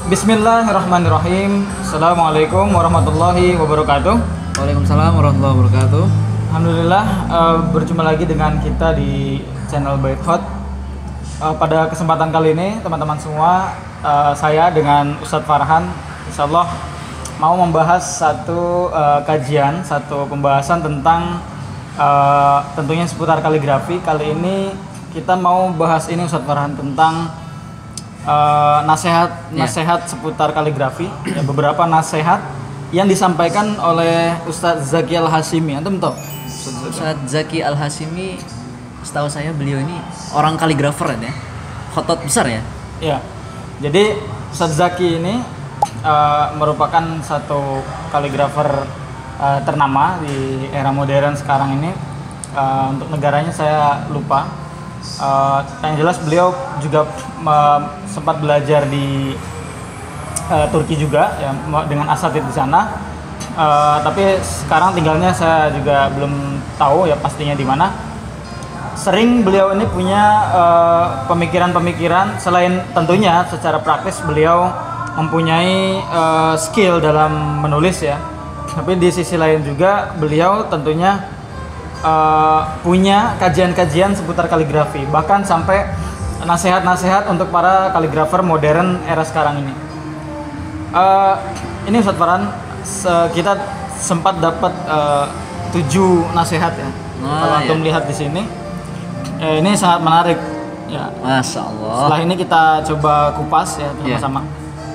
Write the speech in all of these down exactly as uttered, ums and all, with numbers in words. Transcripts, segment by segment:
Bismillahirrahmanirrahim. Assalamualaikum warahmatullahi wabarakatuh. Waalaikumsalam warahmatullahi wabarakatuh. Alhamdulillah, uh, berjumpa lagi dengan kita di channel Bait Hot. Uh, pada kesempatan kali ini, teman-teman semua, uh, saya dengan Ustadz Farhan, insyaallah mau membahas satu uh, kajian, satu pembahasan tentang uh, tentunya seputar kaligrafi. Kali ini kita mau bahas ini Ustadz Farhan tentang uh, nasihat yeah. nasihat seputar kaligrafi. Ya, beberapa nasihat yang disampaikan oleh Ustadz Zaki Al-Hashimi. Antum tahu? Ustadz Zaki Al-Hashimi, setahu saya beliau ini orang kaligrafer ya, khotot besar ya. Ya, jadi Ustadz Zaki ini uh, merupakan satu kaligrafer uh, ternama di era modern sekarang ini. Uh, untuk negaranya saya lupa. Uh, yang jelas beliau juga uh, sempat belajar di uh, Turki juga ya, dengan asatidz di sana. Uh, tapi sekarang tinggalnya saya juga belum tahu ya pastinya di mana. Sering beliau ini punya uh, pemikiran-pemikiran, selain tentunya secara praktis beliau mempunyai uh, skill dalam menulis ya. Tapi di sisi lain juga beliau tentunya uh, punya kajian-kajian seputar kaligrafi, bahkan sampai nasihat-nasihat untuk para kaligrafer modern era sekarang ini. Uh, ini Ustadz Farhan, se- kita sempat dapat uh, tujuh nasihat ya. Oh, kalau antum iya. lihat di sini, eh, ini sangat menarik ya. Masya Allah. Setelah ini kita coba kupas ya bersama-sama.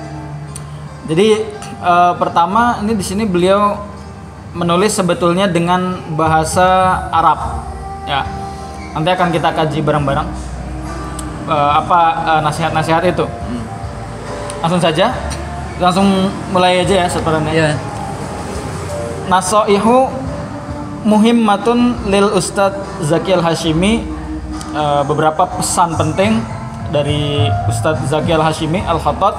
Jadi uh, pertama ini di sini beliau menulis sebetulnya dengan bahasa Arab ya. Nanti akan kita kaji bareng-bareng uh, apa uh, nasihat-nasihat itu. Hmm. Langsung saja, langsung mulai aja ya sebenarnya. Ya. Nasaihu muhimmatun lil Ustadz Zaki Al-Hashimi. Uh, beberapa pesan penting dari Ustadz Zaki Al-Hashimi Al-Khattat.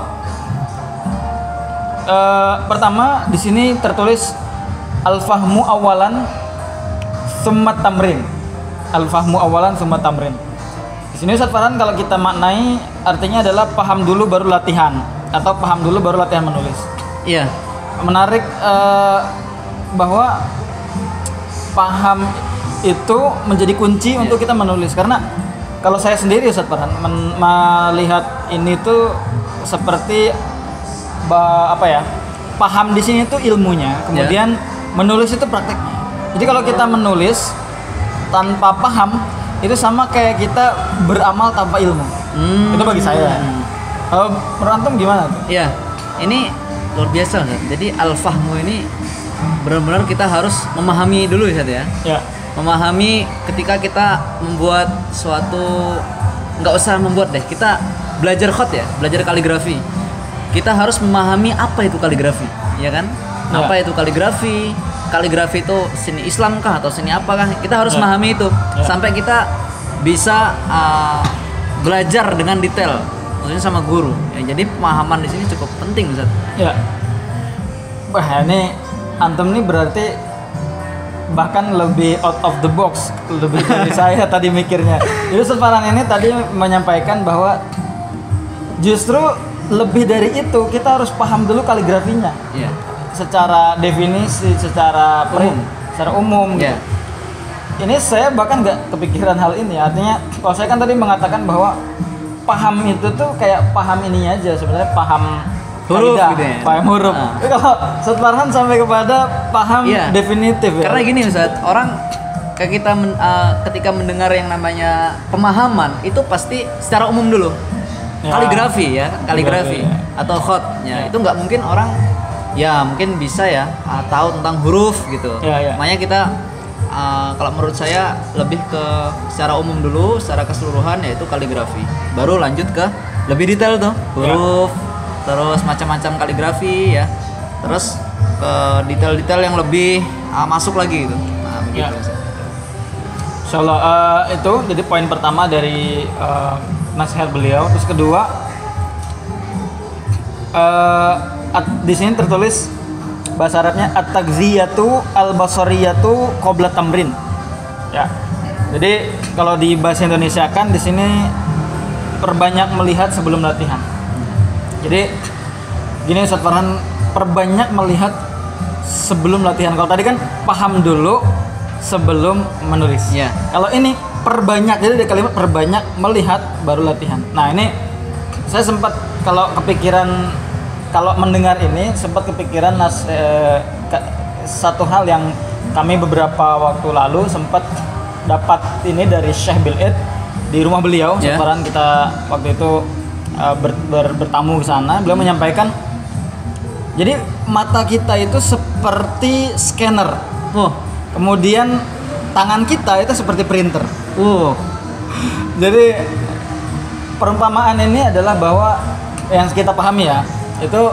Uh, pertama di sini tertulis al-fahmu awalan summa tamrin. Al-fahmu awalan summa tamrin. Di sini Ustadz Farhan kalau kita maknai artinya adalah paham dulu baru latihan, atau paham dulu baru latihan menulis. Iya. Menarik uh, bahwa paham itu menjadi kunci yeah. untuk kita menulis, karena kalau saya sendiri Ustadz Farhan men- melihat ini tuh seperti ba- apa ya, paham di sini tuh ilmunya, kemudian yeah. menulis itu prakteknya. Jadi kalau kita menulis tanpa paham itu sama kayak kita beramal tanpa ilmu. Hmm. Itu bagi saya. Kalau menurut antum gimana tuh? Iya. Ini luar biasa Ustaz. Jadi al-fahmu ini benar-benar kita harus memahami dulu Ustaz ya. Ya. Memahami ketika kita membuat suatu, nggak usah membuat deh, kita belajar khot ya, belajar kaligrafi. Kita harus memahami apa itu kaligrafi, ya kan? Ya. Apa itu kaligrafi? Kaligrafi itu seni Islam kah atau seni apakah? Kita harus ya. memahami itu ya. sampai kita bisa uh, belajar dengan detail, maksudnya sama guru. Ya, jadi pemahaman di sini cukup penting, Ustaz. Ya. Wah, ini antum ini berarti bahkan lebih out of the box, lebih dari saya tadi mikirnya. Jadi Ustadz Farhan ini tadi menyampaikan bahwa justru lebih dari itu kita harus paham dulu kaligrafinya. Iya. Secara definisi, secara umum, secara umum gitu. Yeah. Ini saya bahkan nggak kepikiran hal ini. Artinya, kalau saya kan tadi mengatakan bahwa paham itu tuh kayak paham ininya aja, sebenarnya paham huruf kaidah, gitu ya. paham huruf. Nah. Tapi kalau Ustadz Farhan sampai kepada paham Yeah. definitif ya. Karena gini Ustaz, orang kayak kita men, uh, ketika mendengar yang namanya pemahaman itu pasti secara umum dulu. Ya. Kaligrafi ya, kaligrafi ya. atau khotnya Ya. itu nggak mungkin orang ya mungkin bisa ya uh, tahu tentang huruf gitu. Ya, ya. Makanya kita uh, kalau menurut saya lebih ke secara umum dulu, secara keseluruhan yaitu kaligrafi. Baru lanjut ke lebih detail tuh huruf, ya. Terus macam-macam kaligrafi ya. Terus ke detail-detail yang lebih uh, masuk lagi gitu. Nah, begitu. Ya. Insyaallah uh, itu jadi poin pertama dari uh, nasihat beliau. Terus kedua, uh, at, di sini tertulis bahasa Arabnya at-tagziyatu al-basariyatu qabla tamrin. Ya. Jadi kalau di bahasa Indonesia kan di sini perbanyak melihat sebelum latihan. Jadi gini Ustaz Farhan, perbanyak melihat sebelum latihan. Kalau tadi kan paham dulu sebelum menulis. Iya. Kalau ini perbanyak, jadi ada kalimat perbanyak melihat baru latihan. Nah ini saya sempat kalau kepikiran, kalau mendengar ini sempat kepikiran nas, eh, ke- satu hal yang kami beberapa waktu lalu sempat dapat ini dari Syekh Bil'id di rumah beliau. Ya. Sekarang kita waktu itu uh, ber, ber- bertamu ke sana. Beliau menyampaikan, jadi mata kita itu seperti scanner. Oh, Kemudian tangan kita itu seperti printer. uh, Jadi perumpamaan ini adalah bahwa yang kita pahami ya, itu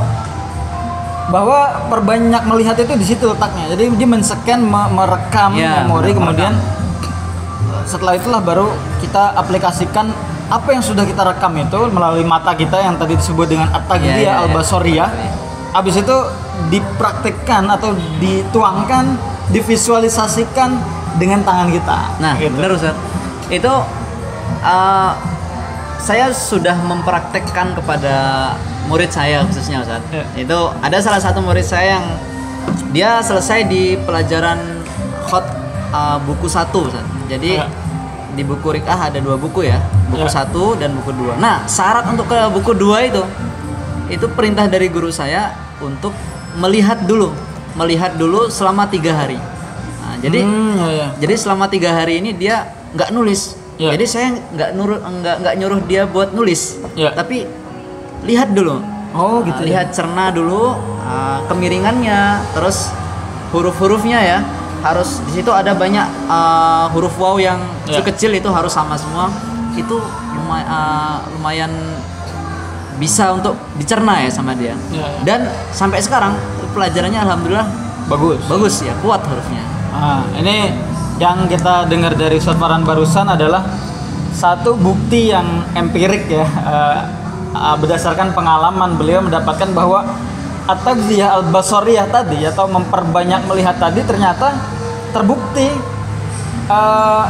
bahwa perbanyak melihat itu di situ letaknya. Jadi dia men-scan, me- merekam Ya, memori, merekam. kemudian setelah itulah baru kita aplikasikan apa yang sudah kita rekam itu melalui mata kita yang tadi disebut dengan at-taghdiyah Ya, ya, ya. al-basariyah. Habis itu dipraktikkan atau dituangkan, divisualisasikan dengan tangan kita. nah gitu. benar Ustaz. Itu uh, saya sudah mempraktekkan kepada murid saya khususnya Ustaz. Ya. Itu ada salah satu murid saya yang dia selesai di pelajaran khot uh, buku satu Ustaz. Jadi Ya. di buku Rikah ada dua buku ya, buku Ya. satu dan buku dua. Nah syarat untuk ke buku dua itu, itu perintah dari guru saya untuk melihat dulu, melihat dulu selama tiga hari. Nah, jadi Hmm, ya, ya. jadi selama tiga hari ini dia nggak nulis. Ya. Jadi saya nggak nuruh nggak nggak nyuruh dia buat nulis, Ya. tapi lihat dulu. Oh gitu. Nah, ya. lihat cerna dulu, uh, kemiringannya, terus huruf-hurufnya ya. Harus di situ ada banyak uh, huruf waw yang Ya. kecil itu harus sama semua. Itu lumay- uh, lumayan bisa untuk dicerna ya sama dia. Ya, ya. Dan sampai sekarang pelajarannya alhamdulillah Bagus. bagus ya, kuat hurufnya. Nah, ini yang kita dengar dari Ustaz Farhan barusan adalah satu bukti yang empirik ya, eh, eh, berdasarkan pengalaman beliau mendapatkan bahwa at-taghdiyah al-basariyah tadi atau memperbanyak melihat tadi ternyata terbukti eh,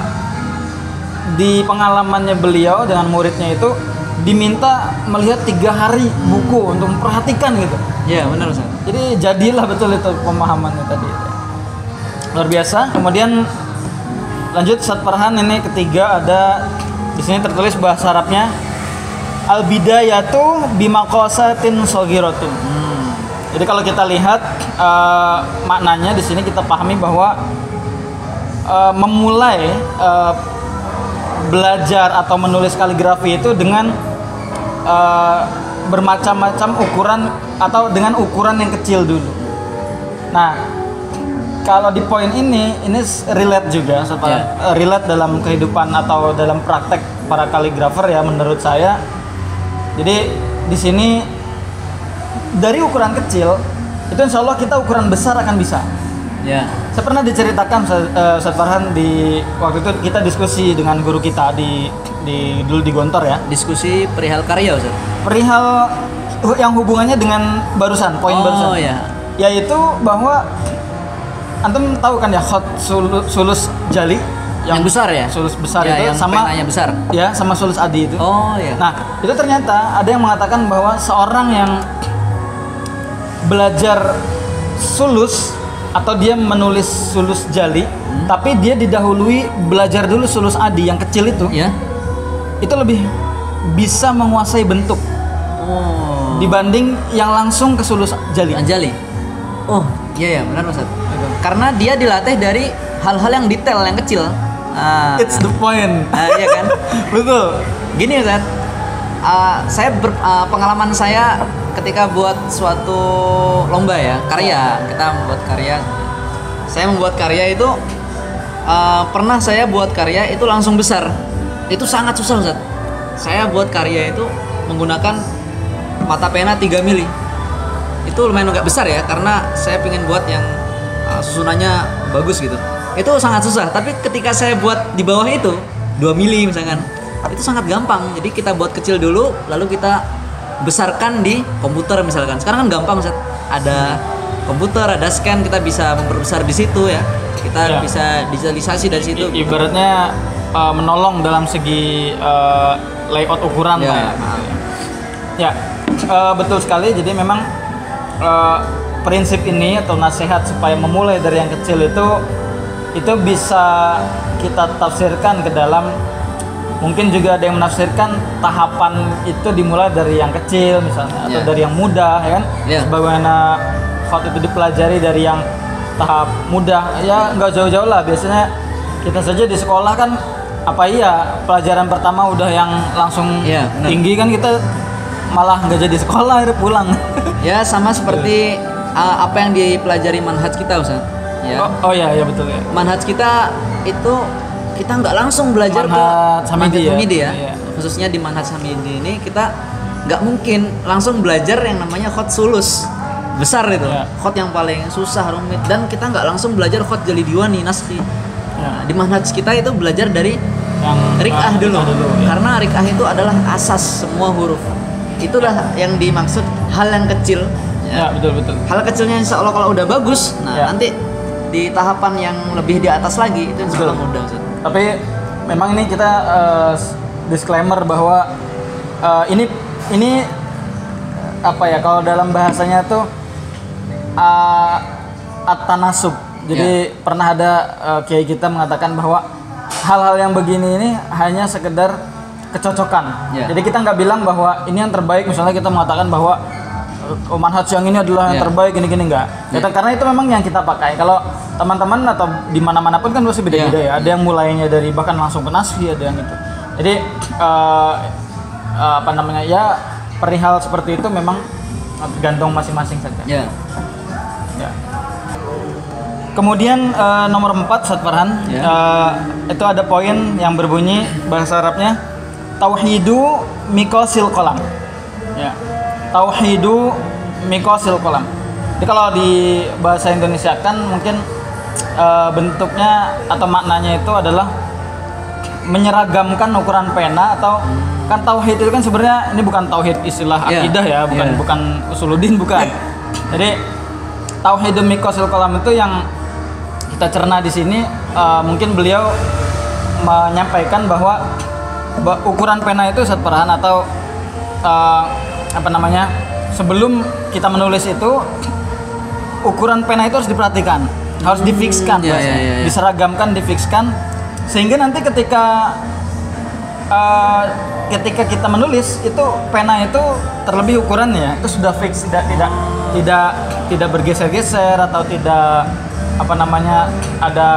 di pengalamannya beliau dengan muridnya itu diminta melihat tiga hari buku untuk memperhatikan gitu. Iya benar Ustaz. Jadi jadilah betul itu pemahamannya tadi. Luar biasa. Kemudian lanjut Ustaz Farhan, ini ketiga ada di sini tertulis bahasa Arabnya al bidayatu bimaqasatin shaghiratin. Hmm. Jadi kalau kita lihat eh, maknanya di sini kita pahami bahwa eh, memulai eh, belajar atau menulis kaligrafi itu dengan eh, bermacam-macam ukuran atau dengan ukuran yang kecil dulu. Nah, kalau di poin ini ini relate juga, Ustaz Farhan. Ya. Eh, relate dalam kehidupan atau dalam praktek para kaligrafer ya menurut saya. Jadi di sini dari ukuran kecil itu insya Allah kita ukuran besar akan bisa. Ya. Saya pernah diceritakan uh, Ustaz Farhan di waktu itu kita diskusi dengan guru kita di di dulu di Gontor ya. Diskusi perihal karya Ustaz. Perihal hu- yang hubungannya dengan barusan, poin Oh, barusan. ya. Yaitu bahwa antum tahu kan ya khot sul- sulus jali Yang besar ya? Sulus besar Ya, itu yang sama penanya besar. ya sama sulus adi itu. Oh ya. Nah, itu ternyata ada yang mengatakan bahwa seorang yang belajar sulus atau dia menulis sulus jali, Hmm. tapi dia didahului belajar dulu sulus adi yang kecil itu, Ya. itu lebih bisa menguasai bentuk Oh. dibanding yang langsung ke sulus jali. Anjali. Oh, iya ya, benar Ustaz. Karena dia dilatih dari hal-hal yang detail, yang kecil. Ah. It's the point. Ah, iya kan? Betul. Gini Ustaz. Ah, saya ber- ah, pengalaman saya ketika buat suatu lomba ya, karya, kita membuat karya. Saya membuat karya itu ah, pernah saya buat karya itu langsung besar. Itu sangat susah Ustaz. Saya buat karya itu menggunakan mata pena tiga mili. Itu lumayan agak besar ya, karena saya pengen buat yang ah, susunannya bagus gitu. Itu sangat susah, tapi ketika saya buat di bawah itu dua mili misalkan, itu sangat gampang. Jadi kita buat kecil dulu, lalu kita besarkan di komputer misalkan. Sekarang kan gampang Ustaz. Ada komputer, ada scan, kita bisa memperbesar di situ ya. Kita Ya. bisa digitalisasi dari situ. I- ibaratnya uh, menolong dalam segi uh, layout ukuran Ya. lah ya. Ya, uh, betul sekali. Jadi memang uh, prinsip ini atau nasihat supaya memulai dari yang kecil itu itu bisa kita tafsirkan ke dalam, mungkin juga ada yang menafsirkan tahapan itu dimulai dari yang kecil misalnya atau Yeah. dari yang muda, ya kan? Yeah. Sebagaimana khot itu dipelajari dari yang tahap mudah, ya nggak jauh-jauh lah. Biasanya kita saja di sekolah kan, apa iya pelajaran pertama udah yang langsung Yeah, benar. tinggi kan, kita malah nggak jadi sekolah, akhirnya pulang. Ya sama seperti uh, apa yang dipelajari manhaj kita, Ustaz. Ya. Oh, oh ya, ya betul ya. Manhaj kita itu kita nggak langsung belajar Manhaj ke Hamidi manhaj ya? Hamidi ya. Iya. Khususnya di manhaj Hamidi ini kita nggak mungkin langsung belajar yang namanya khot sulus besar itu, Iya. khot yang paling susah, rumit, dan kita nggak langsung belajar khot jali diwani naskhi. Nah, di manhaj kita itu belajar dari Yang rik'ah ah, dulu, dulu ya. karena rik'ah itu adalah asas semua huruf. Itulah yang dimaksud hal yang kecil. Ya, betul betul. Hal kecilnya insya Allah kalau udah bagus, nah Ya. nanti di tahapan yang lebih di atas lagi itu insya Allah Betul. mudah, Ustaz. Tapi memang ini kita uh, disclaimer bahwa uh, ini ini apa ya, kalau dalam bahasanya tuh uh, at-tanasub. Jadi pernah ada uh, kiai kita mengatakan bahwa hal-hal yang begini ini hanya sekedar kecocokan. Ya. Jadi kita nggak bilang bahwa ini yang terbaik. Misalnya kita mengatakan bahwa uh, manhaj yang ini adalah yang Ya. terbaik, gini-gini enggak. Kita, Ya. karena itu memang yang kita pakai. Kalau teman-teman atau di mana-mana pun kan pasti beda-beda ya. Ada yang mulainya dari bahkan langsung ke naskhi, ada yang itu. Jadi uh, uh, apa namanya ya, perihal seperti itu memang tergantung masing-masing saja. Ya. Ya. Kemudian uh, nomor empat, Ustaz Farhan, Ya. uh, itu ada poin yang berbunyi bahasa Arabnya tauhidu mikosil kolam. Ya. Tauhidu mikosil kolam. Jadi kalau di bahasa Indonesia kan mungkin uh, bentuknya atau maknanya itu adalah menyeragamkan ukuran pena, atau kan tauhid itu kan sebenarnya ini bukan tauhid istilah Yeah. akidah ya, bukan Yeah. bukan usuluddin, bukan. Jadi tauhidul mikosil kolam itu yang kita cerna di sini, uh, mungkin beliau menyampaikan bahwa ba- ukuran pena itu Ustaz Farhan, atau uh, apa namanya, sebelum kita menulis itu ukuran pena itu harus diperhatikan, harus difikskan, ya, bahasanya. ya, ya, ya. Diseragamkan, difikskan, sehingga nanti ketika uh, ketika kita menulis itu pena itu terlebih ukurannya itu sudah fix, tidak tidak tidak tidak bergeser-geser atau tidak apa namanya ada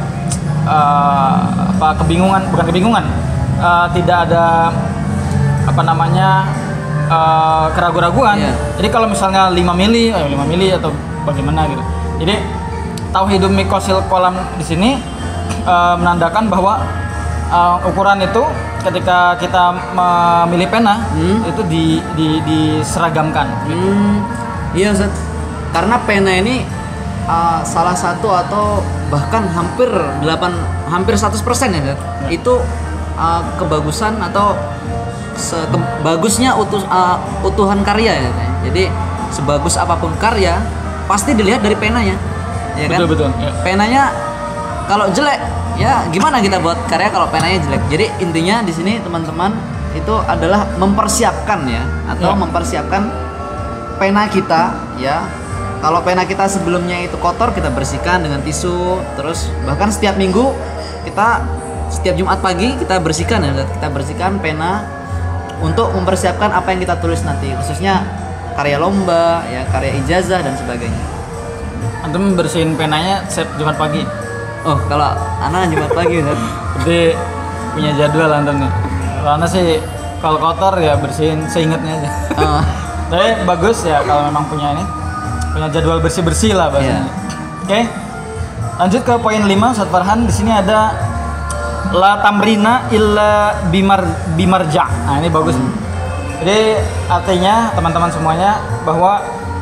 uh, apa kebingungan, bukan kebingungan, uh, tidak ada apa namanya uh, keraguan-raguan. Iya. Jadi kalau misalnya lima mili, eh, lima mili atau bagaimana gitu. Jadi tauhidul mikosil kolam di sini uh, menandakan bahwa uh, ukuran itu ketika kita memilih pena Hmm. itu di, di diseragamkan. Hmm, iya Ustaz. Karena pena ini uh, salah satu atau bahkan hampir delapan hampir seratus persen ya, Ustaz. Itu uh, kebagusan atau se- ke- bagusnya utus, uh, utuhan karya ya. Jadi sebagus apapun karya pasti dilihat dari penanya. Ya kan? Betul, betul, ya. Penanya kalau jelek, ya gimana kita buat karya kalau penanya jelek. Jadi intinya di sini teman-teman itu adalah mempersiapkan ya, atau Ya. mempersiapkan pena kita ya. Kalau pena kita sebelumnya itu kotor, kita bersihkan dengan tisu. Terus bahkan setiap minggu kita setiap Jumat pagi kita bersihkan ya, kita bersihkan pena untuk mempersiapkan apa yang kita tulis nanti, khususnya karya lomba ya, karya ijazah dan sebagainya. Antum bersihin penanya setiap Jumat pagi. Oh, kalau anak Jumat pagi kan. Jadi punya jadwal antum nih. Karena sih kalau kotor ya bersihin seingatnya aja. Oh, Tapi bagus ya kalau memang punya ini, punya jadwal bersih-bersih lah bahasanya. Iya. Oke. Lanjut ke poin lima, Ustaz Farhan. Di sini ada la tamrina illa bimar bimarja. Nah, ini bagus. Jadi artinya teman-teman semuanya bahwa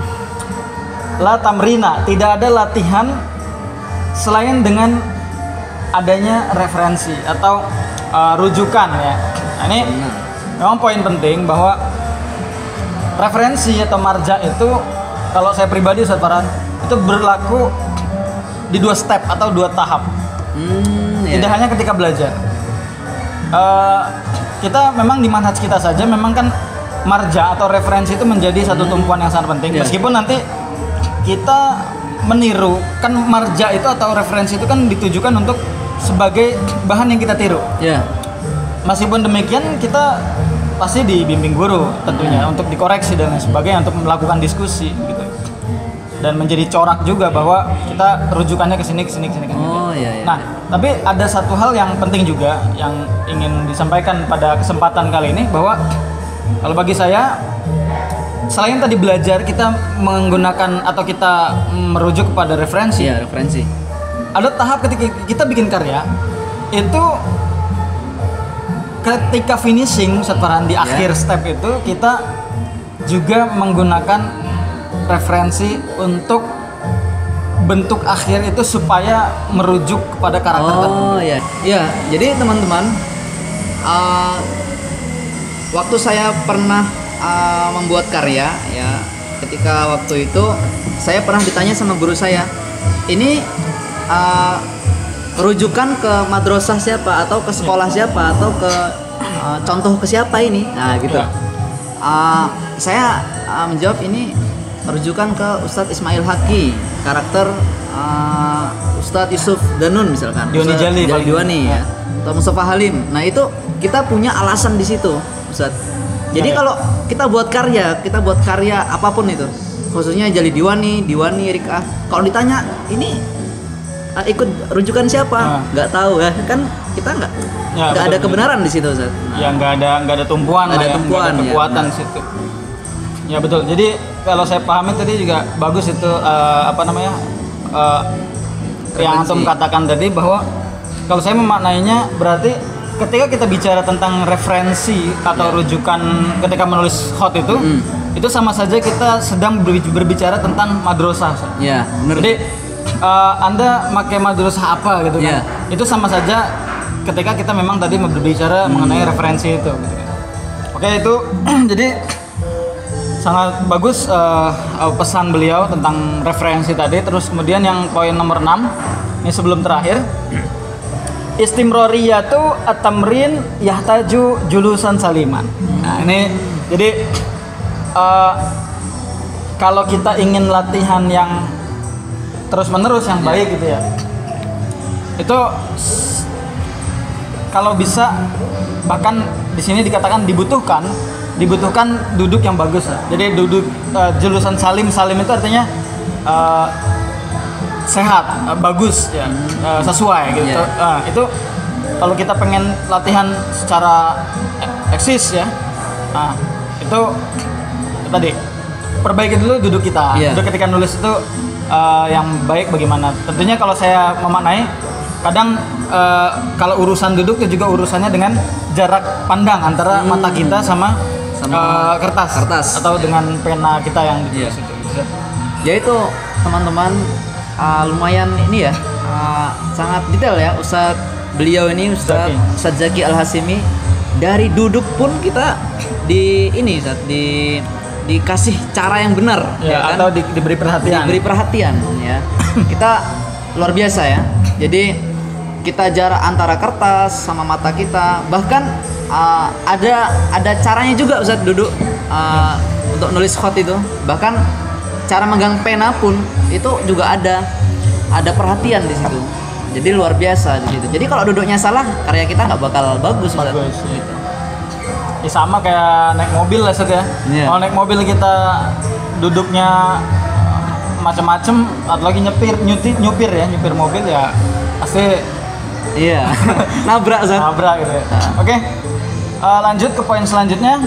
la tamrina, tidak ada latihan selain dengan adanya referensi atau uh, rujukan ya. Nah, ini benar. memang poin penting bahwa referensi atau marja itu kalau saya pribadi Ustaz Farhan itu berlaku di dua step atau dua tahap. Hmm, ya. Tidak hanya ketika belajar. Eh, kita memang di manhaj kita saja memang kan marja atau referensi itu menjadi satu tumpuan yang sangat penting. Yeah. Meskipun nanti kita meniru, kan marja itu atau referensi itu kan ditujukan untuk sebagai bahan yang kita tiru. Ya. Meskipun demikian kita pasti dibimbing guru tentunya untuk dikoreksi dan lain sebagainya, untuk melakukan diskusi gitu. Dan menjadi corak juga bahwa kita rujukannya ke sini ke sini ke sini kan. Oh iya iya. Nah, tapi ada satu hal yang penting juga yang ingin disampaikan pada kesempatan kali ini, bahwa kalau bagi saya, selain tadi belajar kita menggunakan atau kita merujuk kepada referensi, Iya, referensi. ada tahap ketika kita bikin karya itu ketika finishing Ustaz Farhan di akhir step itu kita juga menggunakan referensi untuk bentuk akhir itu supaya merujuk kepada karakter tertentu. Oh iya. Iya, jadi teman-teman, uh, waktu saya pernah uh, membuat karya ya, ketika waktu itu saya pernah ditanya sama guru saya, ini uh, rujukan ke madrasah siapa atau ke sekolah siapa atau ke uh, contoh ke siapa ini? Nah gitu. Ya. Uh, saya uh, menjawab ini rujukan ke Ustadz Ismail Haqi, karakter uh, Ustadz Yusuf Danun misalkan, Diwani Ustadz Jali, Jali Diwani ya, atau Mustafa Halim. Nah itu kita punya alasan di situ, Ustadz. Jadi Ya, ya. kalau kita buat karya, kita buat karya apapun itu, khususnya Jali Diwani, Diwani, Rika. Kalau ditanya ini uh, ikut rujukan siapa, Nah. nggak tahu ya, kan kita nggak Ya, nggak betul, ada betul. kebenaran di situ, Ustadz. Ya nggak ada nggak ada tumpuan, Nggak ada lah ya, tumpuan, nggak ada ya, kekuatan benar. situ. Ya betul. Jadi kalau saya pahami tadi juga bagus itu uh, apa namanya uh, yang Referensi. antum katakan tadi, bahwa kalau saya memaknainya berarti ketika kita bicara tentang referensi atau rujukan ketika menulis hot itu, Mm. itu sama saja kita sedang berbi- berbicara tentang madrasah. Ya, benar. Jadi uh, Anda pakai madrasah apa gitu kan? Yeah. Itu sama saja ketika kita memang tadi berbicara mengenai referensi itu. Gitu kan. Oke itu jadi sangat bagus uh, uh, pesan beliau tentang referensi tadi. Terus kemudian yang poin nomor enam ini sebelum terakhir, istimroriyatu at-tamrin yahtaju julusan saliman. Nah ini jadi uh, kalau kita ingin latihan yang terus menerus yang baik gitu ya, itu s- kalau bisa bahkan di sini dikatakan dibutuhkan dibutuhkan duduk yang bagus lah. Jadi duduk uh, julusan salim salim itu artinya uh, sehat, uh, bagus ya, uh, sesuai gitu. Yeah. Uh, itu kalau kita pengen latihan secara e- eksis ya, nah, itu, itu tadi perbaiki dulu duduk kita. Yeah. Duduk ketika nulis itu uh, yang baik bagaimana. Tentunya kalau saya memaknai, kadang uh, kalau urusan duduk itu juga urusannya dengan jarak pandang antara Hmm. mata kita sama, Sama uh, kertas, kertas. atau dengan pena kita yang Iya. ditulis itu. Ya itu teman-teman, uh, lumayan ini ya, uh, sangat detail ya Ustadz beliau ini, Ustadz Zaki. Ustadz Zaki Al-Hasimi. Dari duduk pun kita di ini Ustadz, di dikasih cara yang benar Ya, kan? atau di- diberi perhatian. Diberi perhatian ya. Kita luar biasa ya. Jadi kita jarak antara kertas sama mata kita, bahkan uh, ada ada caranya juga Ustadz duduk uh, untuk nulis khot itu. Bahkan cara megang pena pun itu juga ada ada perhatian di situ. Jadi luar biasa di situ. Jadi kalau duduknya salah, karya kita nggak bakal bagus, Ustadz. Bagus, gitu. Ya, sama kayak naik mobil lah Set ya. Iya. Kalau naik mobil kita duduknya macam-macam, atau lagi nyepir, nyuti, nyupir ya, nyupir mobil ya pasti Iya. Nabrak, Ustadz. nabrak gitu ya. Oke, eh, lanjut ke poin selanjutnya.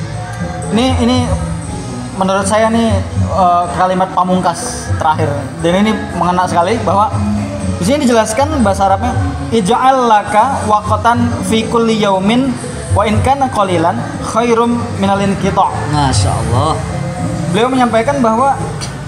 Ini ini menurut saya nih eh, kalimat pamungkas terakhir, dan ini mengena sekali, bahwa di sini dijelaskan bahasa Arabnya, ij'al laka waqtan fi kulli yaumin wa in kana qalilan khairum minal inqita'. Masya Allah. Beliau menyampaikan bahwa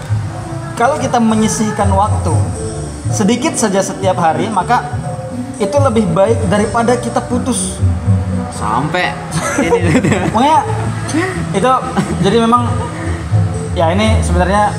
kalau kita menyisihkan waktu sedikit saja setiap hari, maka itu lebih baik daripada kita putus. Sampai ini. Pokoknya itu jadi memang ya ini sebenarnya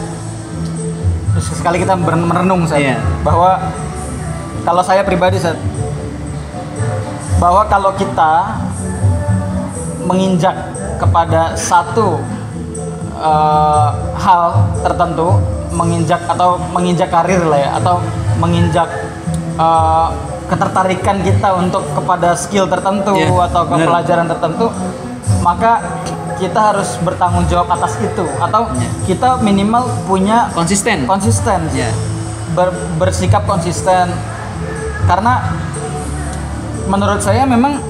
sekali kita ber- merenung saya Iya. bahwa kalau saya pribadi Seth, bahwa kalau kita menginjak kepada satu uh, hal tertentu, menginjak atau menginjak karir lah ya, atau menginjak uh, ketertarikan kita untuk kepada skill tertentu Yeah, atau ke bener. pelajaran tertentu, maka kita harus bertanggung jawab atas itu, atau Yeah. kita minimal punya Konsisten. konsisten, Ya. ber- bersikap konsisten, karena menurut saya memang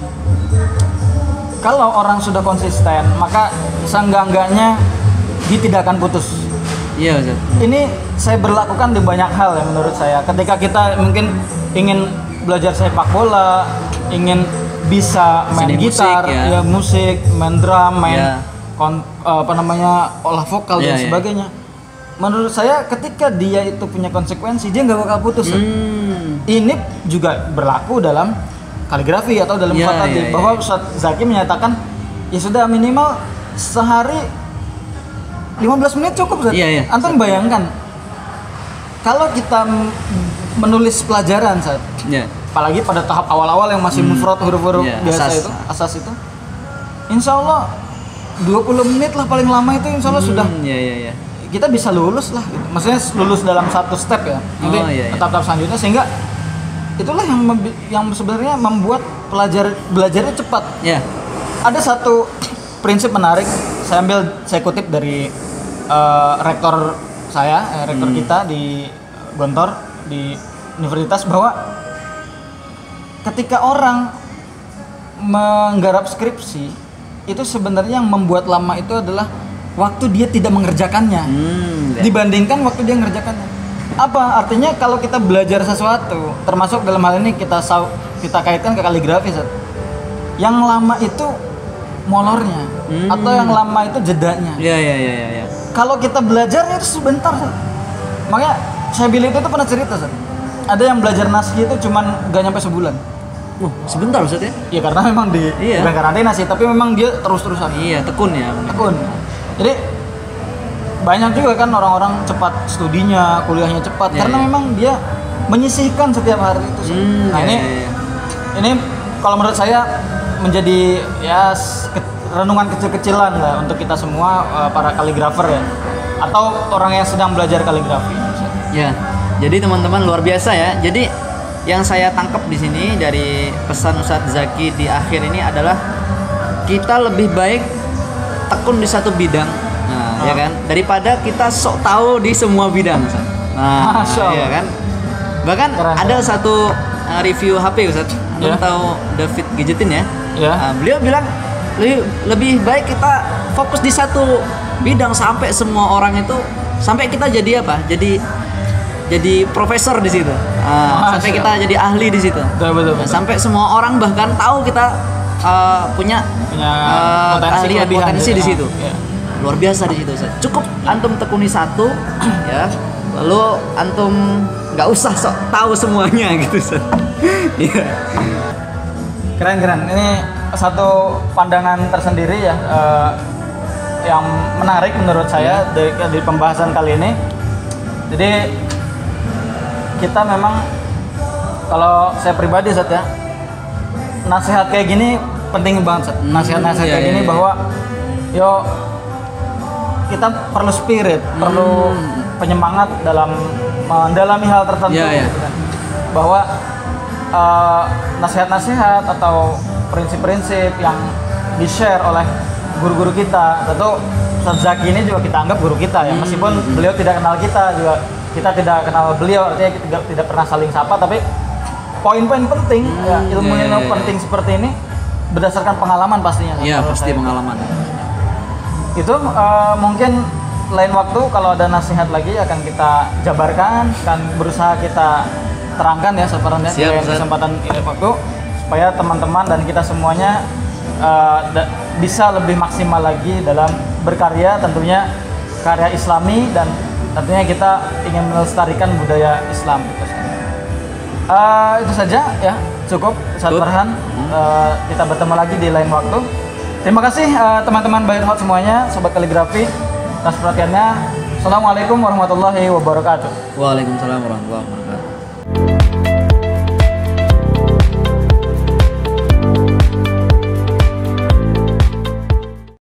kalau orang sudah konsisten, maka seenggak-enggaknya dia tidak akan putus. Iya, Ustaz. Ini saya berlakukan di banyak hal ya menurut saya. Ketika kita mungkin ingin belajar sepak bola, ingin bisa main Seni musik, gitar, ya. ya musik, main drum, main Ya. kon- apa namanya olah vokal Ya, dan ya. sebagainya. Menurut saya ketika dia itu punya konsekuensi, dia nggak bakal putus. Hmm. Ini juga berlaku dalam kaligrafi atau dalam Ya, khatati, ya, ya, bahwa ya. Ustaz Zaki menyatakan ya sudah minimal sehari lima belas menit cukup, Ustaz. Iya, iya. Antum bayangkan kalau kita m- menulis pelajaran, Ustaz, Ya. apalagi pada tahap awal-awal yang masih mufrad huruf-huruf Iya, biasa asas. itu, asas itu, insya Allah dua puluh menit lah paling lama itu, insya Allah sudah Hmm, Iya, iya, iya. kita bisa lulus lah, gitu. Maksudnya lulus dalam satu step ya, nanti Oh, iya, iya. tahap-tahap selanjutnya, sehingga itulah yang membi- yang sebenarnya membuat pelajar belajarnya cepat. Ya. Ada satu prinsip menarik, saya ambil, saya kutip dari eh, rektor saya, eh, rektor Hmm. kita di Gontor di universitas, bahwa ketika orang menggarap skripsi itu sebenarnya yang membuat lama itu adalah waktu dia tidak mengerjakannya Hmm. ya. dibandingkan waktu dia mengerjakannya. Apa artinya kalau kita belajar sesuatu, termasuk dalam hal ini kita sau- kita kaitkan ke kaligrafi, Sat. Yang lama itu molornya, Hmm. atau yang lama itu jedanya. Iya, iya, iya, iya, iya. Kalau kita belajarnya itu sebentar, Sat. Makanya saya bilang itu pernah cerita, Sat. Ada yang belajar naskah itu cuman gak nyampe sebulan. Oh, sebentar Ustaz ya? Ya karena memang di Iya. bukan karantina sih, tapi memang dia terus-terusan. Iya, tekun ya. Tekun. Jadi banyak juga kan orang-orang cepat studinya, kuliahnya cepat, Iya, karena iya. memang dia menyisihkan setiap hari itu. Sat. Hmm, Nah iya, ini iya, iya. ini kalau menurut saya menjadi ya s- ke- renungan kecil-kecilan lah untuk kita semua, eh, para kaligrafer ya, atau orang yang sedang belajar kaligrafi. Ya, jadi teman-teman luar biasa ya. Jadi yang saya tangkap di sini dari pesan Ustadz Zaki di akhir ini adalah kita lebih baik tekun di satu bidang, nah, Ah. ya kan, daripada kita sok tahu di semua bidang, Ustadz. Nah, Masya Allah. ya kan. Bahkan Keren. ada satu uh, review H P, Ustadz. Anda Ya. tahu David Gadgetin ya? Ya. Nah, beliau bilang lebih, lebih baik kita fokus di satu bidang sampai semua orang itu, sampai kita jadi apa? Jadi jadi profesor di situ. Ah, Masya sampai kita jadi ahli di situ. Betul, betul, Nah, betul. sampai semua orang bahkan tahu kita uh, punya Punya uh, potensi keahlian, kelebihan potensi gitu. di situ. Ya. Luar biasa di situ, Ustaz. Cukup antum tekuni satu ya. Lalu antum nggak usah sok tahu semuanya gitu, Ustaz. Iya. Keren keren. Ini satu pandangan tersendiri ya, eh, yang menarik menurut saya dari, dari pembahasan kali ini. Jadi kita memang, kalau saya pribadi, Sat, ya, nasihat kayak gini penting banget, Sat. Hmm, Nasihat-nasihat iya, kayak iya, gini iya. bahwa yo kita perlu spirit, perlu Hmm. penyemangat dalam mendalami hal tertentu, Iya, iya. gitu kan. Bahwa eh, nasihat-nasihat atau prinsip-prinsip yang di-share oleh guru-guru kita, tentu Ustaz Zaki ini juga kita anggap guru kita ya, meskipun beliau tidak kenal kita, juga kita tidak kenal beliau, artinya kita tidak, tidak pernah saling sapa, tapi poin-poin penting, ya, ilmu iya, ilmu iya, iya. penting seperti ini berdasarkan pengalaman pastinya. Iya, menurut pasti saya. pengalaman. Itu eh, mungkin lain waktu kalau ada nasihat lagi akan kita jabarkan, akan berusaha kita terangkan ya sebenarnya Siap, lain Ustaz. kesempatan ini waktu, supaya teman-teman dan kita semuanya eh, da- bisa lebih maksimal lagi dalam berkarya, tentunya karya Islami, dan tentunya kita ingin melestarikan budaya Islam. Gitu. Eh, itu saja ya, cukup Ustaz Cukup. Farhan. Eh, kita bertemu lagi di lain waktu. Terima kasih eh, teman-teman Bayar Hot semuanya, sobat kaligrafi, atas perhatiannya. Assalamualaikum warahmatullahi wabarakatuh. Waalaikumsalam warahmatullahi wabarakatuh.